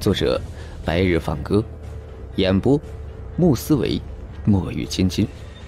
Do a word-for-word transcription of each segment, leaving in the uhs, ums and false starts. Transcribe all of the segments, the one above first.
作者白日放歌，演播穆思维、墨雨金金。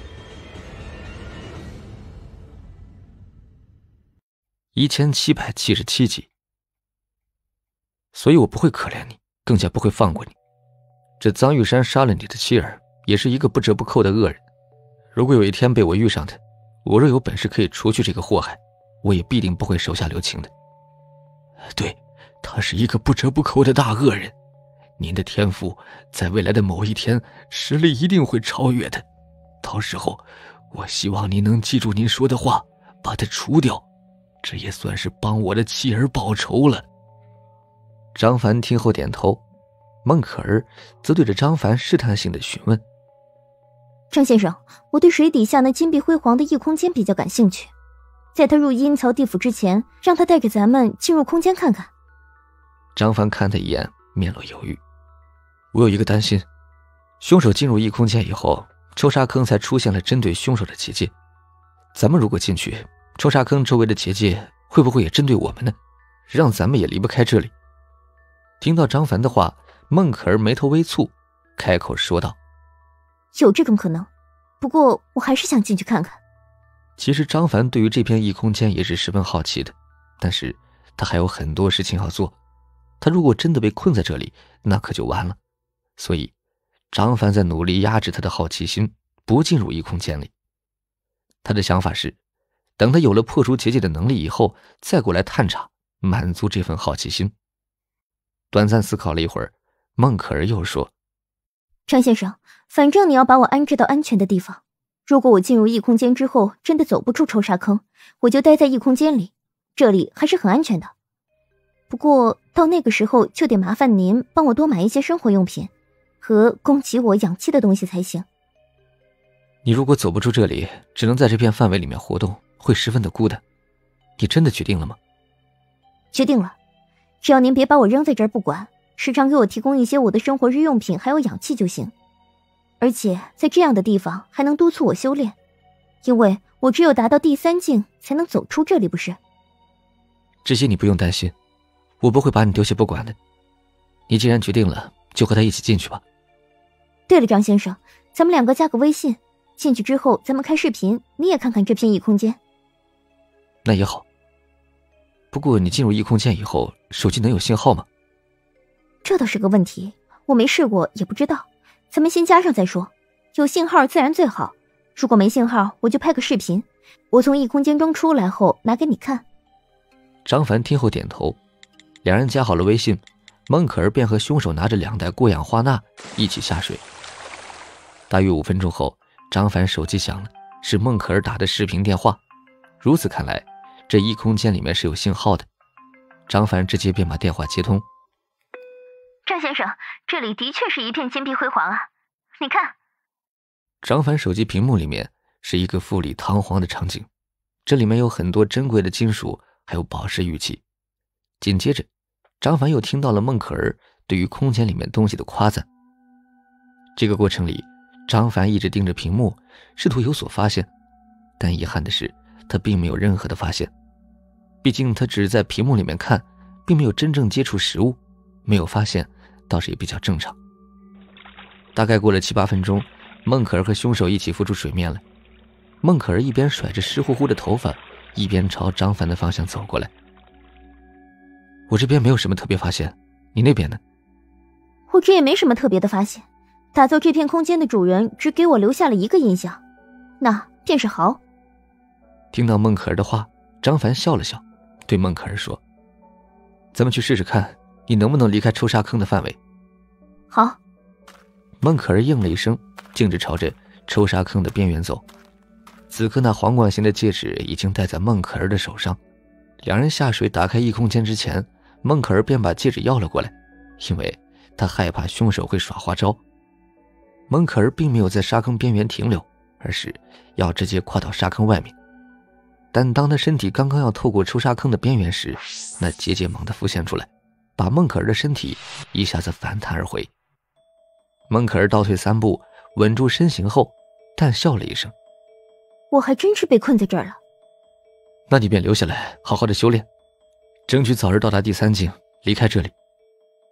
一千七百七十七集。所以我不会可怜你，更加不会放过你。这臧玉山杀了你的妻儿，也是一个不折不扣的恶人。如果有一天被我遇上他，我若有本事可以除去这个祸害，我也必定不会手下留情的。对，他是一个不折不扣的大恶人。您的天赋在未来的某一天，实力一定会超越他。到时候，我希望您能记住您说的话，把他除掉，这也算是帮我的妻儿报仇了。张凡听后点头，孟可儿则对着张凡试探性的询问： 张先生，我对水底下那金碧辉煌的异空间比较感兴趣，在他入阴曹地府之前，让他带着咱们进入空间看看。 张凡看他一眼，面露犹豫。我有一个担心，凶手进入异空间以后，抽沙坑才出现了针对凶手的结界。咱们如果进去，抽沙坑周围的结界会不会也针对我们呢？让咱们也离不开这里。听到张凡的话，孟可儿眉头微蹙，开口说道： 有这种可能，不过我还是想进去看看。 其实张凡对于这片异空间也是十分好奇的，但是他还有很多事情要做，他如果真的被困在这里，那可就完了。所以张凡在努力压制他的好奇心，不进入异空间里。他的想法是，等他有了破除结界的能力以后，再过来探查，满足这份好奇心。短暂思考了一会儿，孟可儿又说： 张先生，反正你要把我安置到安全的地方，如果我进入异空间之后真的走不出抽沙坑，我就待在异空间里，这里还是很安全的。不过到那个时候就得麻烦您帮我多买一些生活用品和供给我氧气的东西才行。 你如果走不出这里，只能在这片范围里面活动，会十分的孤单。你真的决定了吗？ 决定了，只要您别把我扔在这儿不管，时常给我提供一些我的生活日用品还有氧气就行。而且在这样的地方还能督促我修炼，因为我只有达到第三境才能走出这里，不是？ 这些你不用担心，我不会把你丢下不管的。你既然决定了，就和他一起进去吧。 对了，张先生，咱们两个加个微信，进去之后咱们开视频，你也看看这片异空间。 那也好。不过你进入异空间以后，手机能有信号吗？ 这倒是个问题，我没试过也不知道，咱们先加上再说。有信号自然最好，如果没信号，我就拍个视频，我从异空间中出来后拿给你看。 张凡听后点头，两人加好了微信，孟可儿便和凶手拿着两袋过氧化钠一起下水。大约五分钟后，张凡手机响了，是孟可儿打的视频电话。如此看来，这异空间里面是有信号的。张凡直接便把电话接通。 张先生，这里的确是一片金碧辉煌啊，你看。 张凡手机屏幕里面是一个富丽堂皇的场景，这里面有很多珍贵的金属还有宝石玉器。紧接着张凡又听到了孟可儿对于空间里面东西的夸赞。这个过程里，张凡一直盯着屏幕，试图有所发现，但遗憾的是他并没有任何的发现。毕竟他只是在屏幕里面看，并没有真正接触实物，没有发现倒是也比较正常。大概过了七八分钟，孟可儿和凶手一起浮出水面了。孟可儿一边甩着湿乎乎的头发，一边朝张凡的方向走过来。我这边没有什么特别发现，你那边呢？ 我这也没什么特别的发现，打造这片空间的主人只给我留下了一个印象，那便是豪。 听到孟可儿的话，张凡笑了笑，对孟可儿说：咱们去试试看，你能不能离开抽沙坑的范围。 好。 孟可儿应了一声，径直朝着抽沙坑的边缘走。此刻那皇冠形的戒指已经戴在孟可儿的手上。两人下水打开异空间之前，孟可儿便把戒指要了过来，因为她害怕凶手会耍花招。孟可儿并没有在沙坑边缘停留，而是要直接跨到沙坑外面。但当她身体刚刚要透过抽沙坑的边缘时，那结界猛地浮现出来，把孟可儿的身体一下子反弹而回。孟可儿倒退三步，稳住身形后淡笑了一声： 我还真是被困在这儿了。 那你便留下来好好的修炼，争取早日到达第三境，离开这里。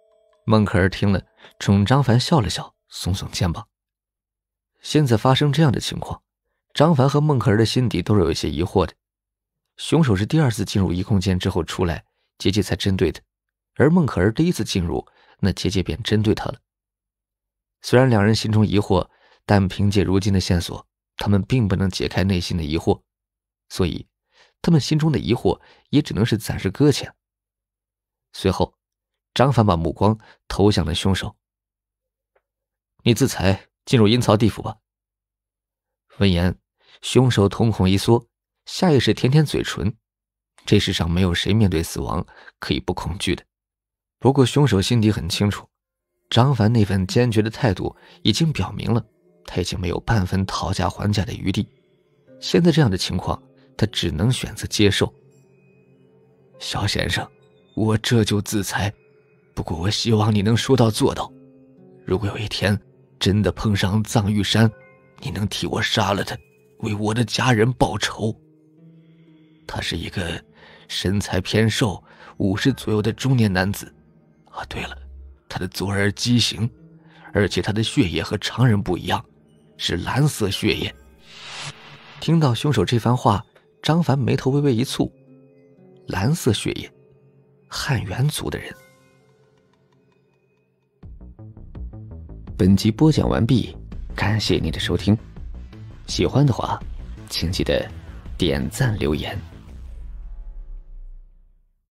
孟可儿听了，冲张凡笑了笑，耸耸肩膀。现在发生这样的情况，张凡和孟可儿的心底都是有一些疑惑的。凶手是第二次进入异空间之后出来，结界才针对的，而孟可儿第一次进入，那结界便针对他了。虽然两人心中疑惑，但凭借如今的线索，他们并不能解开内心的疑惑，所以他们心中的疑惑也只能是暂时搁浅。随后，张凡把目光投向了凶手。你自裁进入阴曹地府吧。闻言，凶手瞳孔一缩，下意识舔舔嘴唇。这世上没有谁面对死亡可以不恐惧的。不过凶手心底很清楚，张凡那份坚决的态度已经表明了他已经没有半分讨价还价的余地。现在这样的情况，他只能选择接受。小先生，我这就自裁，不过我希望你能说到做到。如果有一天真的碰上藏玉山，你能替我杀了他，为我的家人报仇。他是一个身材偏瘦五十左右的中年男子啊，对了，他的左耳畸形，而且他的血液和常人不一样，是蓝色血液。听到凶手这番话，张凡眉头微微一蹙。蓝色血液，汉元族的人。本集播讲完毕，感谢你的收听。喜欢的话，请记得点赞留言。